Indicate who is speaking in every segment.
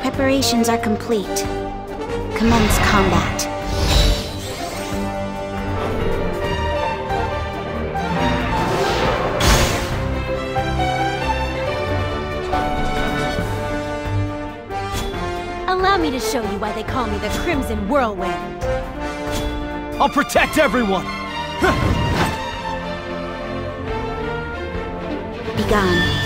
Speaker 1: Preparations are complete. Commence combat.
Speaker 2: Allow me to show you why they call me the Crimson Whirlwind.
Speaker 3: I'll protect everyone!
Speaker 1: Begone.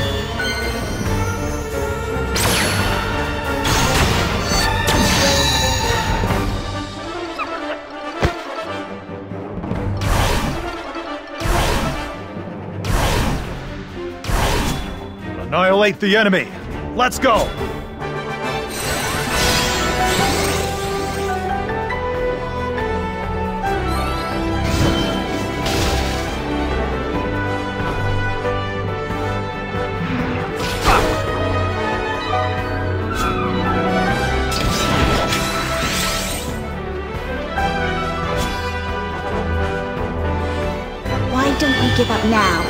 Speaker 3: Annihilate the enemy! Let's go!
Speaker 1: Why don't we give up now?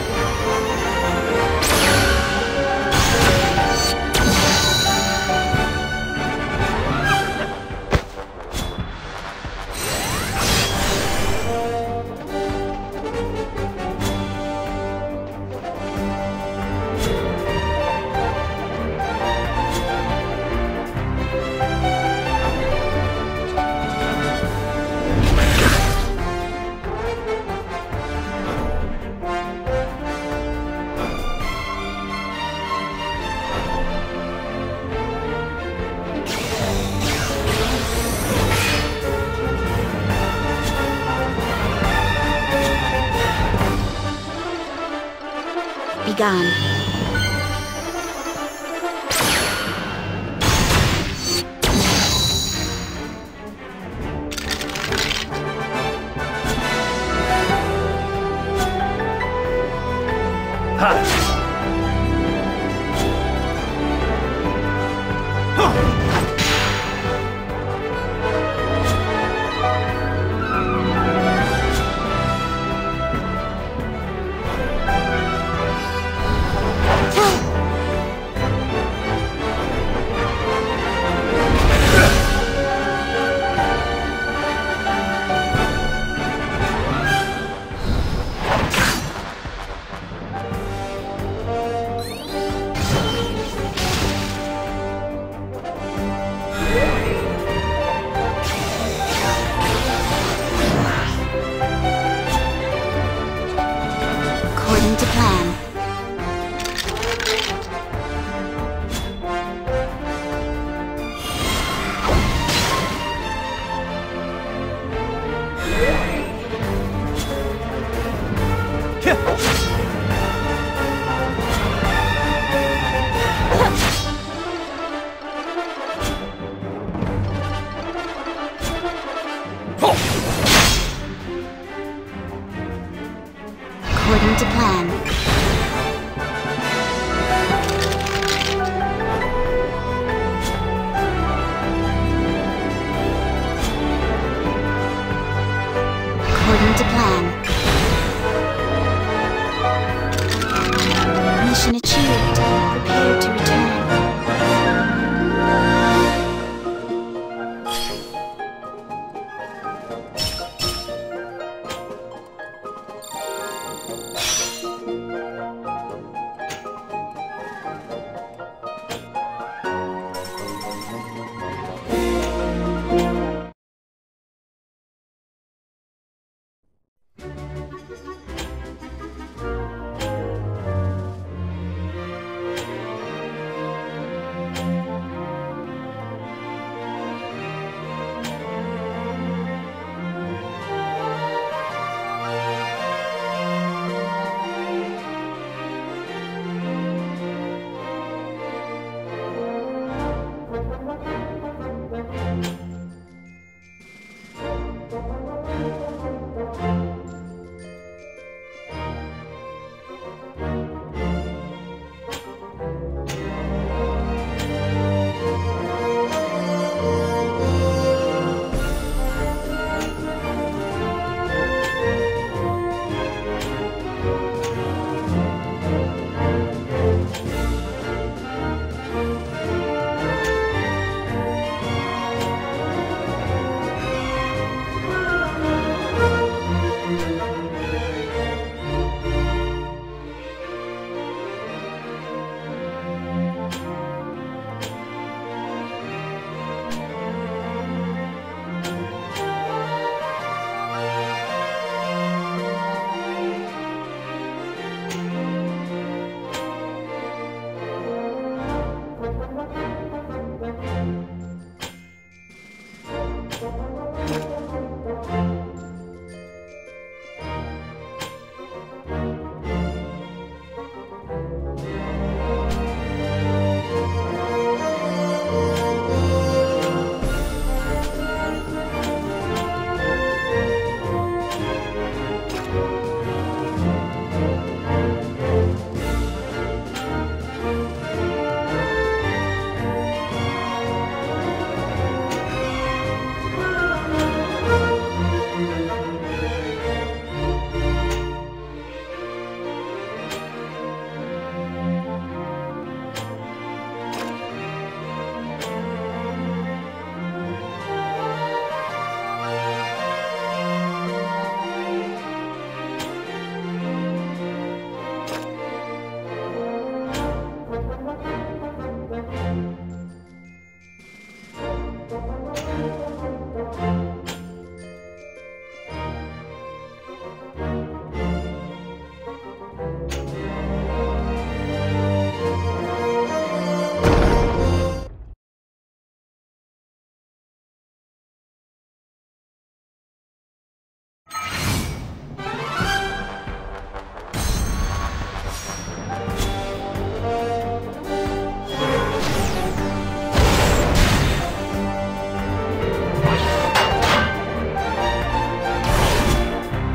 Speaker 1: Begone.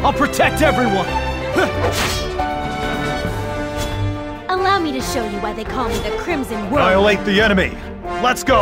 Speaker 3: I'll protect everyone!
Speaker 2: Allow me to show you why they call me the Crimson Whirlwind.
Speaker 3: Annihilate the enemy! Let's go!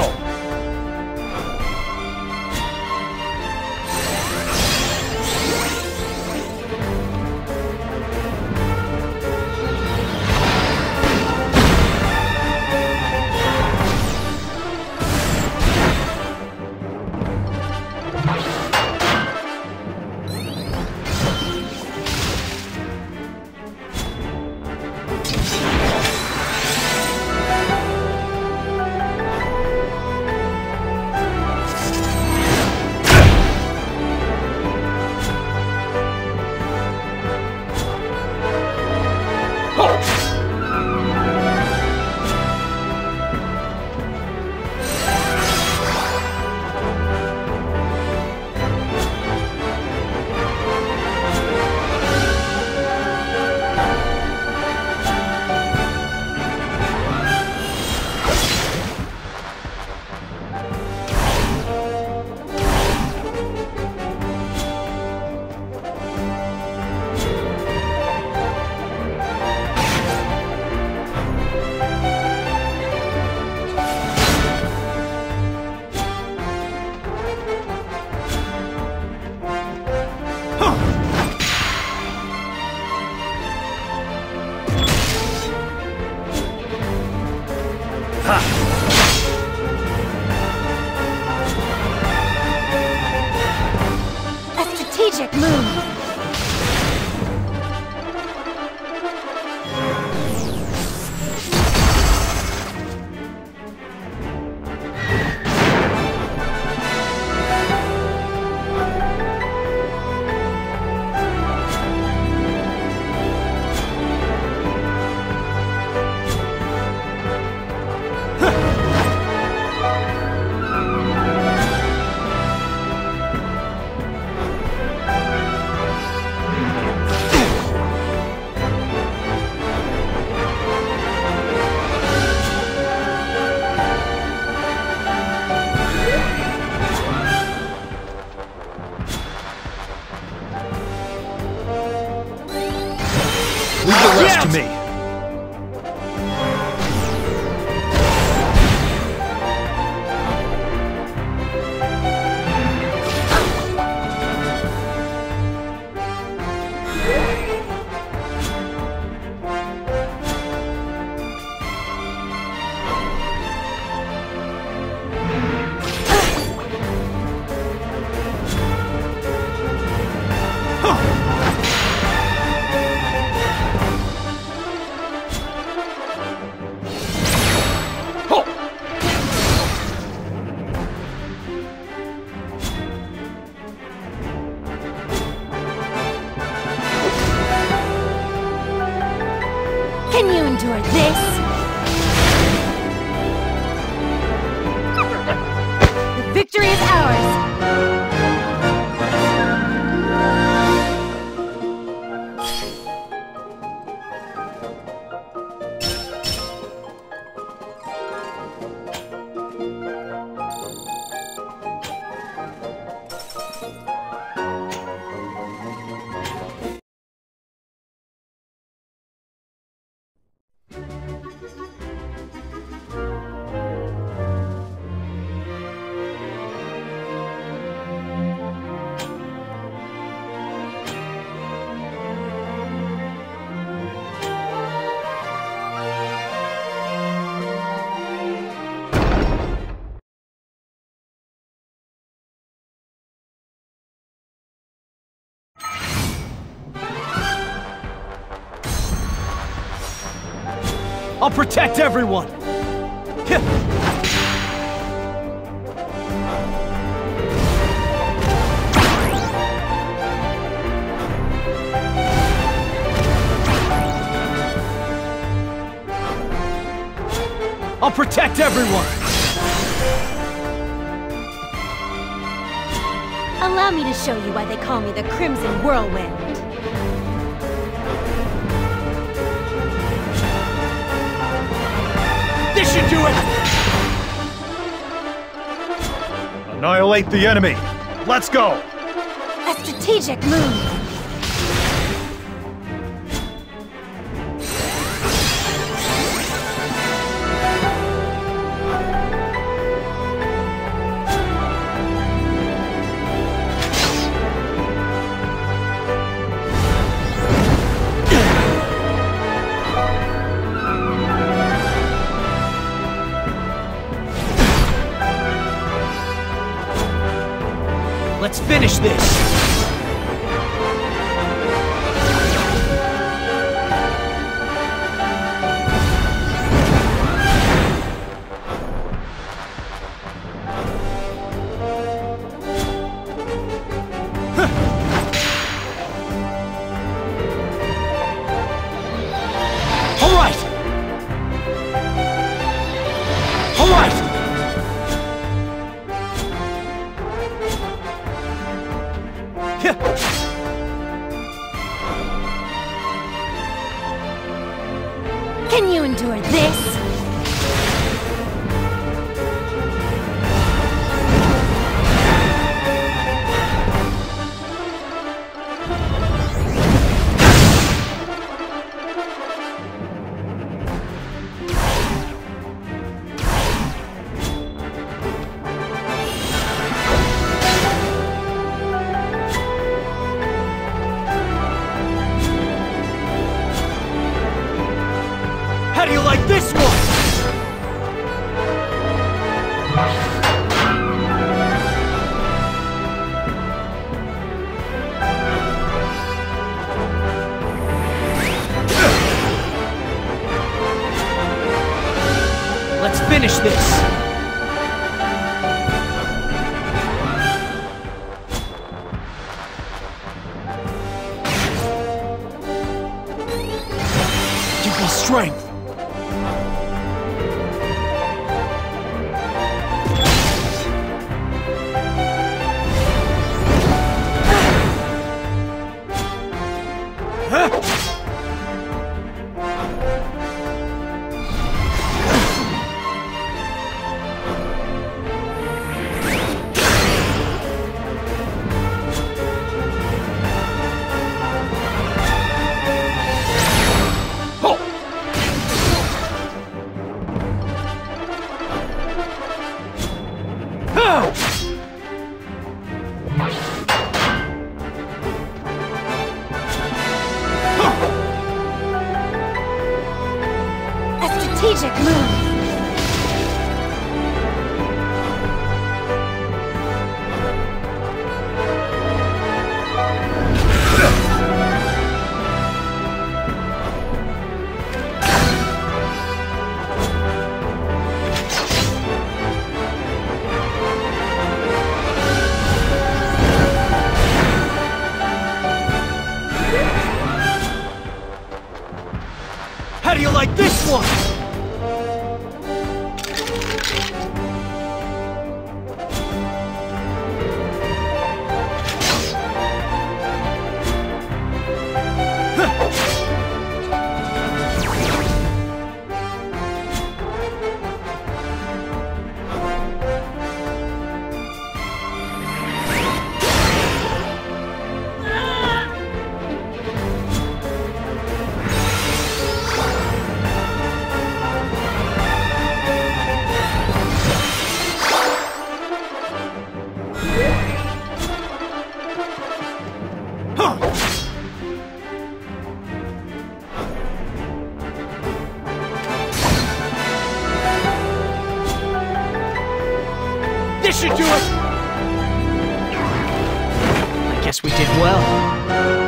Speaker 2: A strategic move.
Speaker 3: Leave the rest to me.
Speaker 2: Can you endure this? The victory is ours!
Speaker 3: I'll protect everyone! I'll protect everyone!
Speaker 2: Allow me to show you why they call me the Crimson Whirlwind.
Speaker 3: This should do it! Annihilate the enemy! Let's go!
Speaker 2: A strategic move.
Speaker 3: Let's finish this!
Speaker 2: Can you endure this?
Speaker 3: How do you like this one? Let's finish this! Give me strength!
Speaker 2: Strategic move.
Speaker 3: How do you like this one? This should do it! I guess we did well.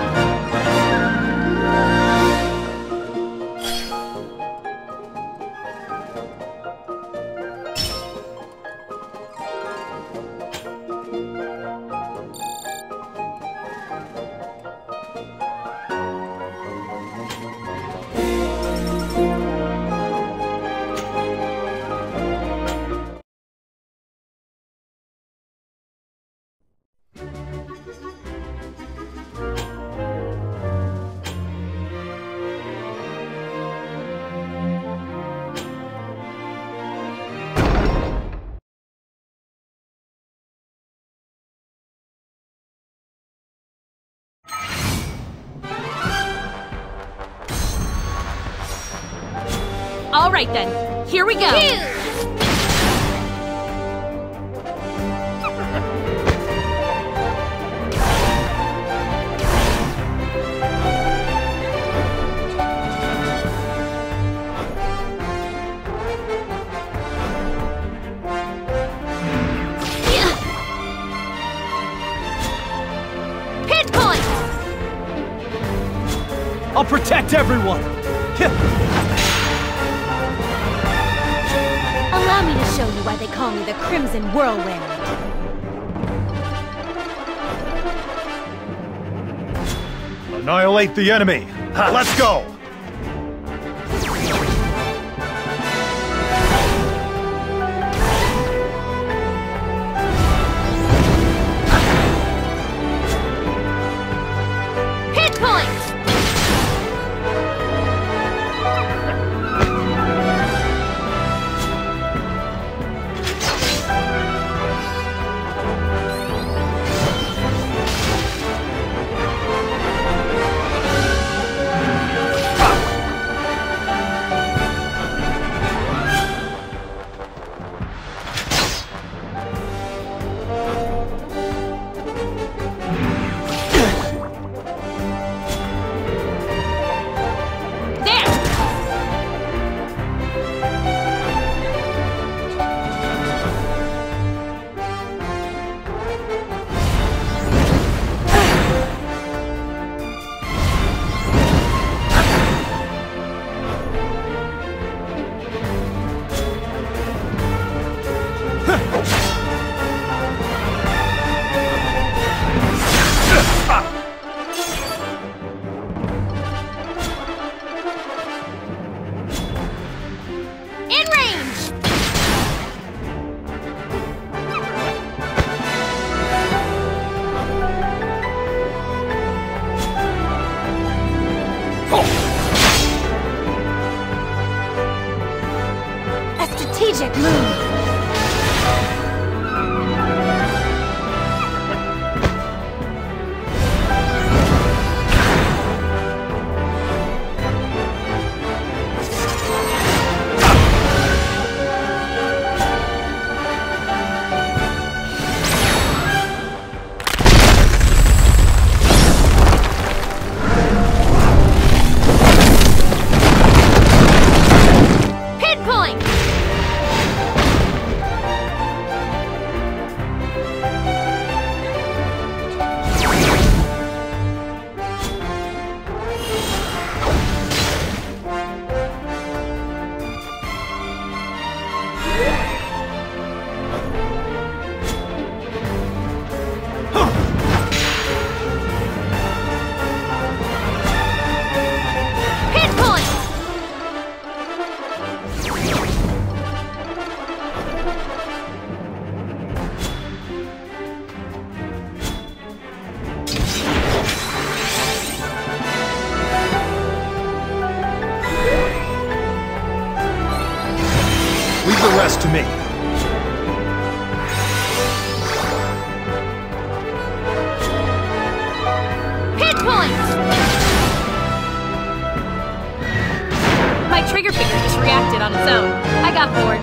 Speaker 2: All right then, here we go.
Speaker 3: I'll protect everyone!
Speaker 2: Allow me to show you why they call me the Crimson Whirlwind.
Speaker 4: Annihilate the enemy! Let's go!
Speaker 2: Hit point! Strategic move!
Speaker 4: Leave the rest to me.
Speaker 2: Hit point!
Speaker 5: My trigger finger just reacted on its own. I got bored.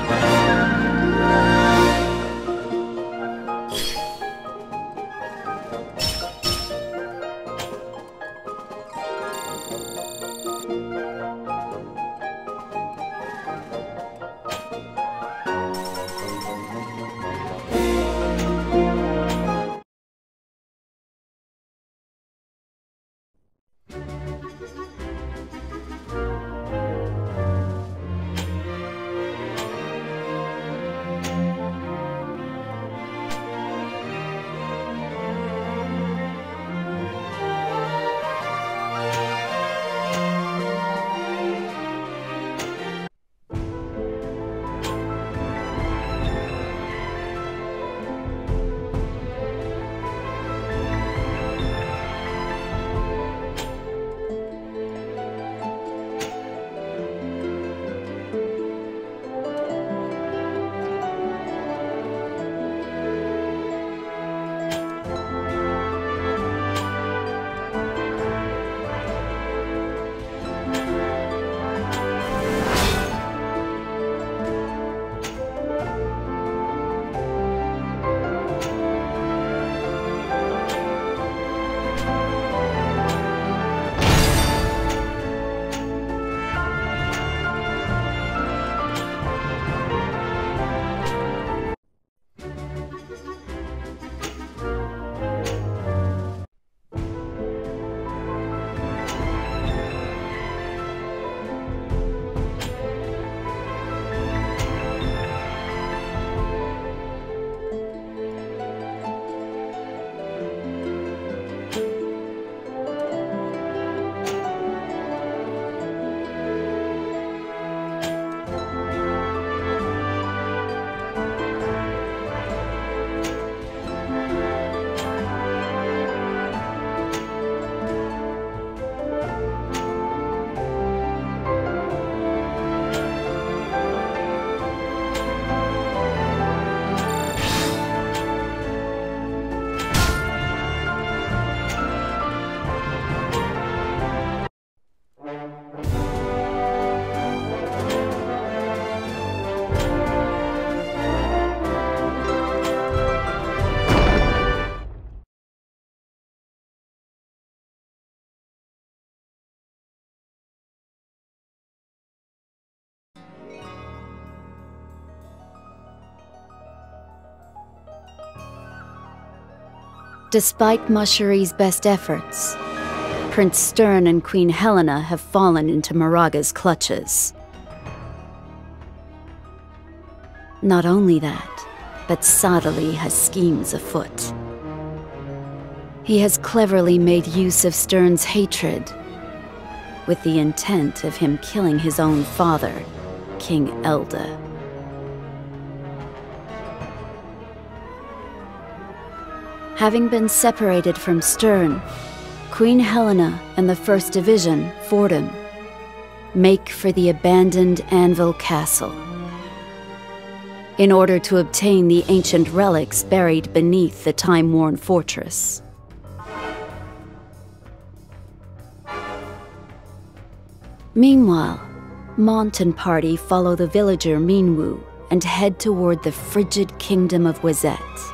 Speaker 6: Despite Musheri's best efforts, Prince Stern and Queen Helena have fallen into Moraga's clutches. Not only that, but Sadali has schemes afoot. He has cleverly made use of Stern's hatred, with the intent of him killing his own father, King Elda. Having been separated from Stern, Queen Helena and the 1st Division, Fordham, make for the abandoned Anvil Castle in order to obtain the ancient relics buried beneath the time-worn fortress. Meanwhile, Mont and party follow the villager Minwu and head toward the frigid kingdom of Wazette,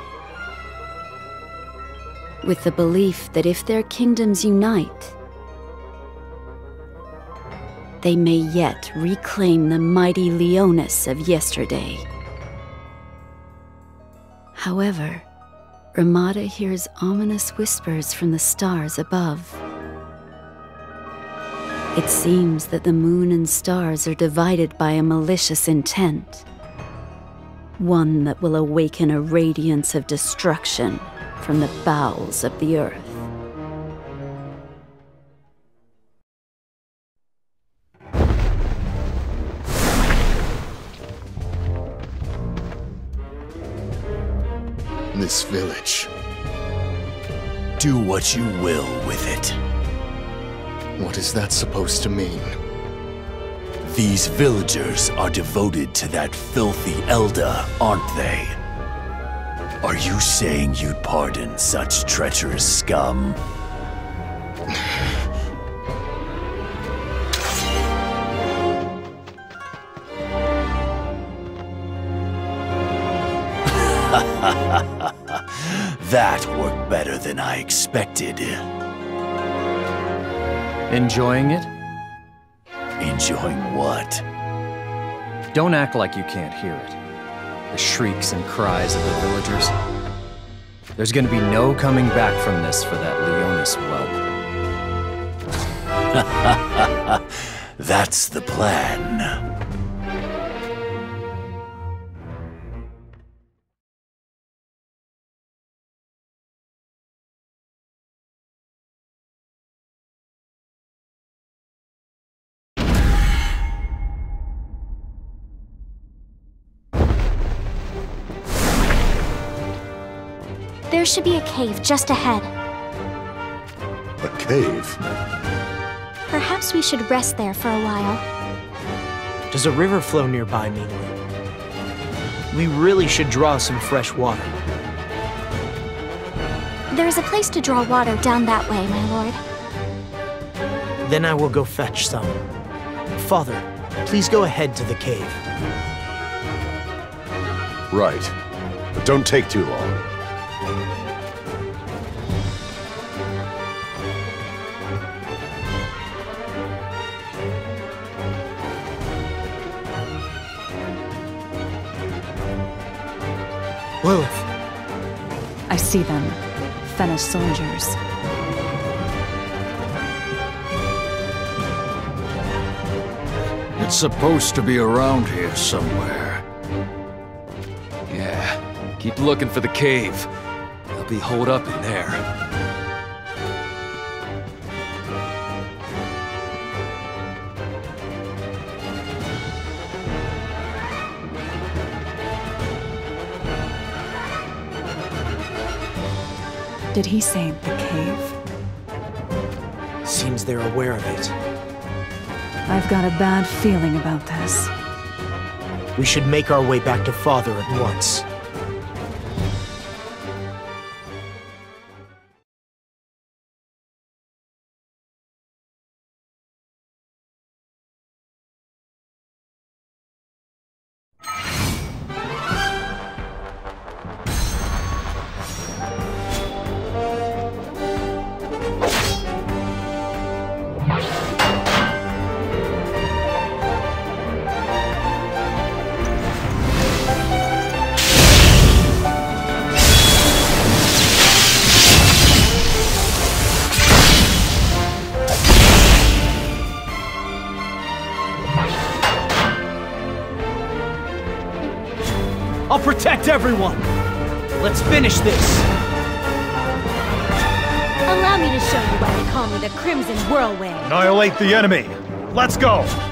Speaker 6: with the belief that if their kingdoms unite, they may yet reclaim the mighty Leonis of yesterday. However, Ramada hears ominous whispers from the stars above. It seems that the moon and stars are divided by a malicious intent, one that will awaken a radiance of destruction from the bowels of the earth.
Speaker 7: This village.
Speaker 8: Do what you will with it.
Speaker 7: What is that supposed to mean?
Speaker 8: These villagers are devoted to that filthy Elda, aren't they? Are you saying you'd pardon such treacherous scum? That worked better than I expected.
Speaker 9: Enjoying it?
Speaker 8: Enjoying what?
Speaker 9: Don't act like you can't hear it. The shrieks and cries of the villagers. There's gonna be no coming back from this for that Leonis whelp.
Speaker 8: That's the plan.
Speaker 1: There should be a cave just ahead.
Speaker 7: A cave?
Speaker 1: Perhaps we should rest there for a while.
Speaker 3: Does a river flow nearby, Minwu? We really should draw some fresh water.
Speaker 1: There is a place to draw water down that way, my lord.
Speaker 3: Then I will go fetch some. Father, please go ahead to the cave.
Speaker 7: Right. But don't take too long.
Speaker 3: Lilith.
Speaker 10: I see them. Fennis soldiers.
Speaker 11: It's supposed to be around here somewhere.
Speaker 12: Yeah, keep looking for the cave. They'll be holed up in there.
Speaker 10: Did he say the cave?
Speaker 3: Seems they're aware of it.
Speaker 10: I've got a bad feeling about this.
Speaker 3: We should make our way back to Father at once. I'll protect everyone! Let's finish this!
Speaker 2: Allow me to show you why they call me the Crimson Whirlwind.
Speaker 4: Annihilate the enemy! Let's go!